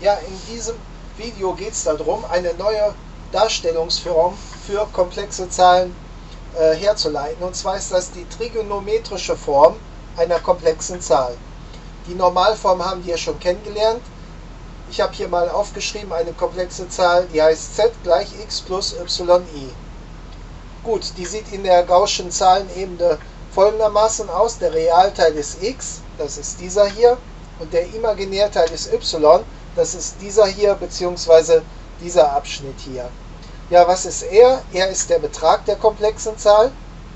Ja, in diesem Video geht es darum, eine neue Darstellungsform für komplexe Zahlen herzuleiten. Und zwar ist das die trigonometrische Form einer komplexen Zahl. Die Normalform haben wir schon kennengelernt. Ich habe hier mal aufgeschrieben, eine komplexe Zahl, die heißt z gleich x plus yi. Gut, die sieht in der gaußschen Zahlenebene folgendermaßen aus. Der Realteil ist x, das ist dieser hier, und der Imaginärteil ist y, das ist dieser hier, beziehungsweise dieser Abschnitt hier. Ja, was ist r? R ist der Betrag der komplexen Zahl.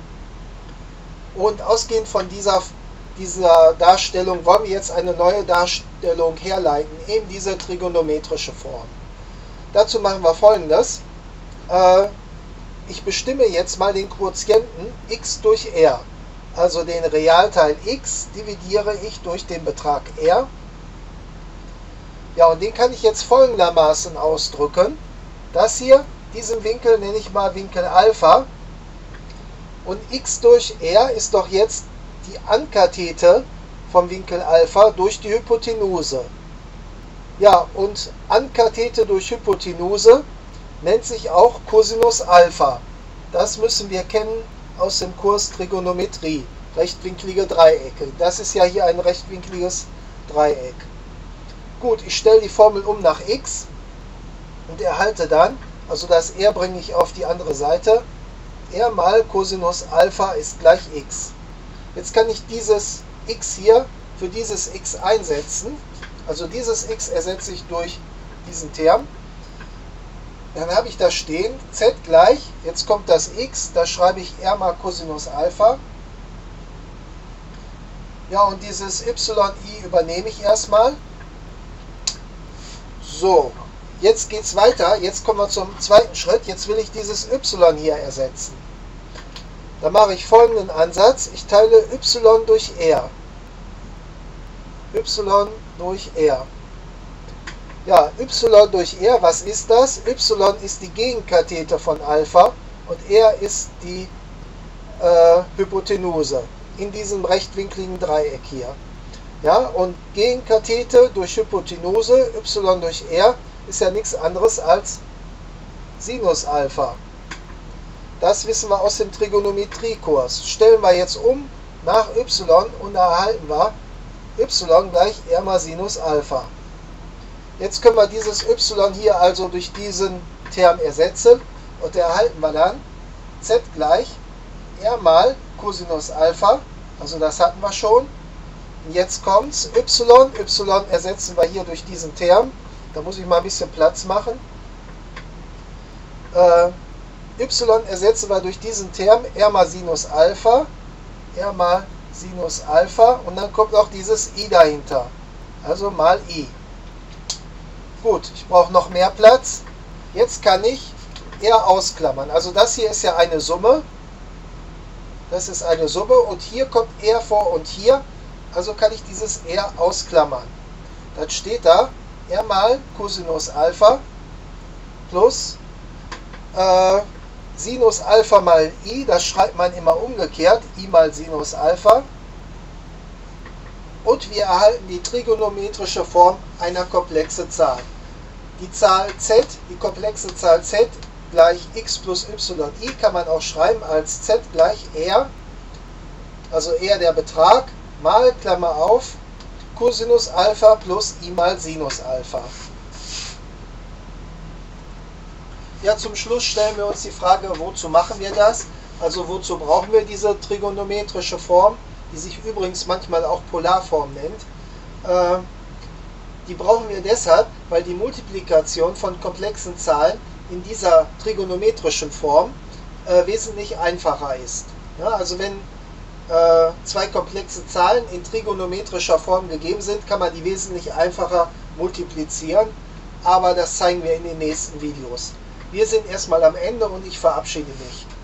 Und ausgehend von dieser Darstellung wollen wir jetzt eine neue Darstellung herleiten, eben diese trigonometrische Form. Dazu machen wir Folgendes. Ich bestimme jetzt mal den Quotienten x durch r. Also den Realteil x dividiere ich durch den Betrag r. Ja, und den kann ich jetzt folgendermaßen ausdrücken. Das hier, diesen Winkel nenne ich mal Winkel Alpha. Und x durch r ist doch jetzt die Ankathete vom Winkel Alpha durch die Hypotenuse. Ja, und Ankathete durch Hypotenuse nennt sich auch Cosinus Alpha. Das müssen wir kennen aus dem Kurs Trigonometrie, rechtwinklige Dreiecke. Das ist ja hier ein rechtwinkliges Dreieck. Gut, ich stelle die Formel um nach x und erhalte dann, also das r bringe ich auf die andere Seite, r mal Cosinus Alpha ist gleich x. Jetzt kann ich dieses x hier für dieses x einsetzen. Also dieses x ersetze ich durch diesen Term. Dann habe ich da stehen, z gleich, jetzt kommt das x, da schreibe ich r mal Cosinus Alpha. Ja, und dieses yi übernehme ich erstmal. So, jetzt geht es weiter. Jetzt kommen wir zum zweiten Schritt. Jetzt will ich dieses y hier ersetzen. Da mache ich folgenden Ansatz. Ich teile y durch r. y durch r. Ja, y durch r, was ist das? y ist die Gegenkathete von Alpha und r ist die Hypotenuse in diesem rechtwinkligen Dreieck hier. Ja, und Gegenkathete durch Hypotenuse, y durch r, ist ja nichts anderes als Sinus Alpha. Das wissen wir aus dem Trigonometriekurs. Stellen wir jetzt um nach y und da erhalten wir y gleich r mal Sinus Alpha. Jetzt können wir dieses y hier also durch diesen Term ersetzen und da erhalten wir dann z gleich r mal Cosinus Alpha, also das hatten wir schon. Und jetzt kommt es, y ersetzen wir hier durch diesen Term, da muss ich mal ein bisschen Platz machen. Y ersetzen wir durch diesen Term r mal Sinus Alpha, und dann kommt auch dieses i dahinter, also mal i. Gut, ich brauche noch mehr Platz. Jetzt kann ich r ausklammern. Also das hier ist ja eine Summe. Das ist eine Summe und hier kommt r vor und hier. Also kann ich dieses r ausklammern. Dann steht da r mal Cosinus Alpha plus Sinus Alpha mal i. Das schreibt man immer umgekehrt. I mal Sinus Alpha. Und wir erhalten die trigonometrische Form einer komplexen Zahl. Die Zahl z, die komplexe Zahl z gleich x plus yi kann man auch schreiben als z gleich r, also r der Betrag, mal, Klammer auf, Cosinus Alpha plus i mal Sinus Alpha. Ja, zum Schluss stellen wir uns die Frage, wozu machen wir das? Also wozu brauchen wir diese trigonometrische Form, die sich übrigens manchmal auch Polarform nennt. Die brauchen wir deshalb, weil die Multiplikation von komplexen Zahlen in dieser trigonometrischen Form wesentlich einfacher ist. Ja, also wenn zwei komplexe Zahlen in trigonometrischer Form gegeben sind, kann man die wesentlich einfacher multiplizieren, aber das zeigen wir in den nächsten Videos. Wir sind erstmal am Ende und ich verabschiede mich.